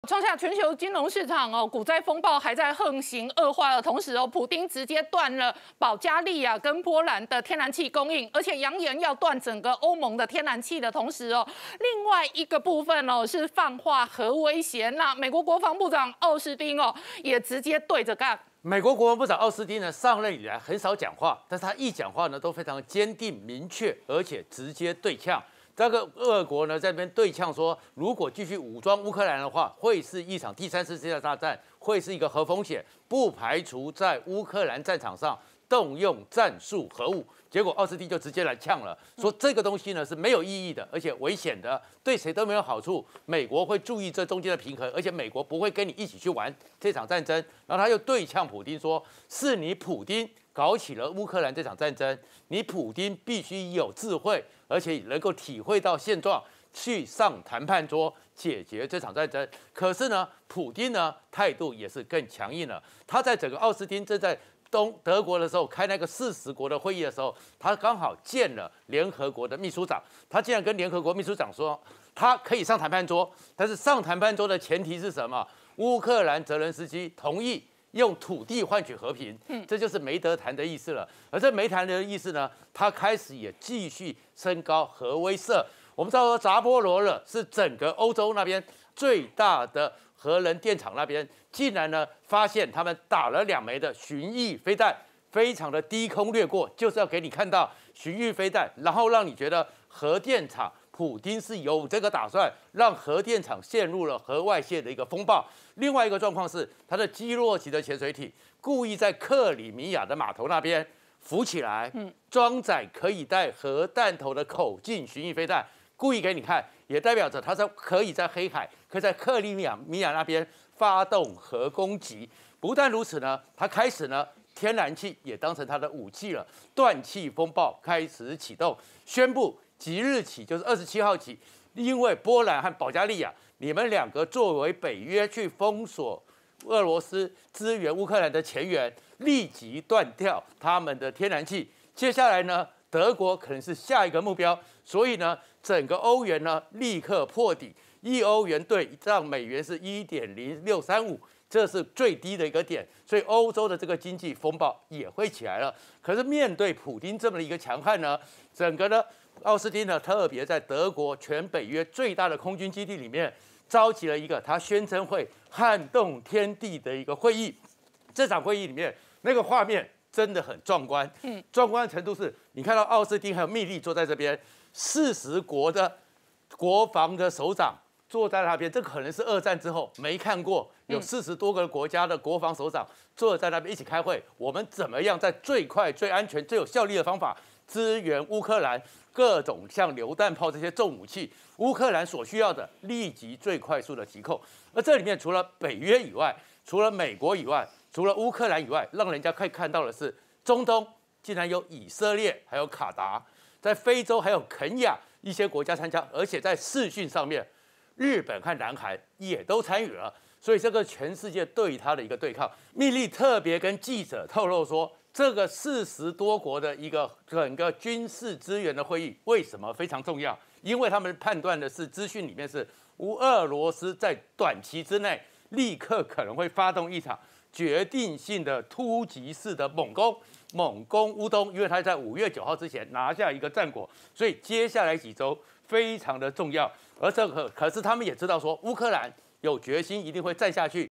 创下全球金融市场股灾风暴还在横行恶化的同时普丁直接断了保加利亚跟波兰的天然气供应，而且扬言要断整个欧盟的天然气的同时另外一个部分是放话核威胁。那美国国防部长奥斯汀也直接对着干。 美国国防部长奥斯汀呢上任以来很少讲话，但是他一讲话呢都非常坚定明确，而且直接对呛。这个俄国呢在那边对呛说，如果继续武装乌克兰的话，会是一场第3次世界大战，会是一个核风险，不排除在乌克兰战场上动用战术核武。结果奥斯汀就直接来呛了，说这个东西呢是没有意义的，而且危险的，对谁都没有好处。美国会注意这中间的平衡，而且美国不会跟你一起去玩这场战争。然后他又对呛普丁说，是你普丁搞起了乌克兰这场战争，你普丁必须有智慧，而且能够体会到现状，去上谈判桌解决这场战争。可是呢，普丁呢态度也是更强硬了。他在整个奥斯汀正在德国的时候开那个40国的会议的时候，他刚好见了联合国的秘书长，他竟然跟联合国秘书长说，他可以上谈判桌，但是上谈判桌的前提是什么？乌克兰泽连斯基同意用土地换取和平，这就是没得谈的意思了。而这没谈的意思呢，他开始也继续升高核威慑。我们知道扎波罗热是整个欧洲那边最大的核能电厂，那边竟然呢发现他们打了2枚的巡弋飞弹，非常的低空掠过，就是要给你看到巡弋飞弹，然后让你觉得核电厂普丁是有这个打算，让核电厂陷入了核外泄的一个风暴。另外一个状况是，他的基洛级的潜水艇故意在克里米亚的码头那边浮起来，装载可以带核弹头的口径巡弋飞弹，故意给你看，也代表着他可以在黑海，可以在克里米亚那边发动核攻击。不但如此呢，他开始呢天然气也当成他的武器了，断气风暴开始启动，宣布即日起，就是27号起，因为波兰和保加利亚，你们2个作为北约去封锁俄罗斯支援乌克兰的前缘，立即断掉他们的天然气。接下来呢，德国可能是下一个目标，所以呢，整个欧元呢立刻破底，1欧元兑让美元是1.0635，这是最低的一个点，所以欧洲的这个经济风暴也会起来了。可是面对普丁这么的一个强悍呢，整个呢奥斯汀呢特别在德国全北约最大的空军基地里面召集了一个他宣称会撼动天地的一个会议。这场会议里面那个画面真的很壮观，壮观的程度是你看到奥斯汀还有密利坐在这边，40国的国防的首长坐在那边，这可能是2战之后没看过，有40多个国家的国防首长坐在那边一起开会，我们怎么样在最快、最安全、最有效率的方法支援乌克兰各种像榴弹炮这些重武器，乌克兰所需要的立即最快速的击扣。而这里面除了北约以外，除了美国以外，除了乌克兰以外，让人家可以看到的是，中东竟然有以色列，还有卡达，在非洲还有肯亚一些国家参加，而且在视讯上面，日本和南韩也都参与了。所以这个全世界对他的一个对抗，密利特别跟记者透露说，这个40多国的一个整个军事资源的会议为什么非常重要？因为他们判断的是资讯里面是俄罗斯在短期之内立刻可能会发动一场决定性的突击式的猛攻乌东，因为他在5月9号之前拿下一个战果，所以接下来几周非常的重要。而这个可是他们也知道说，乌克兰有决心一定会战下去。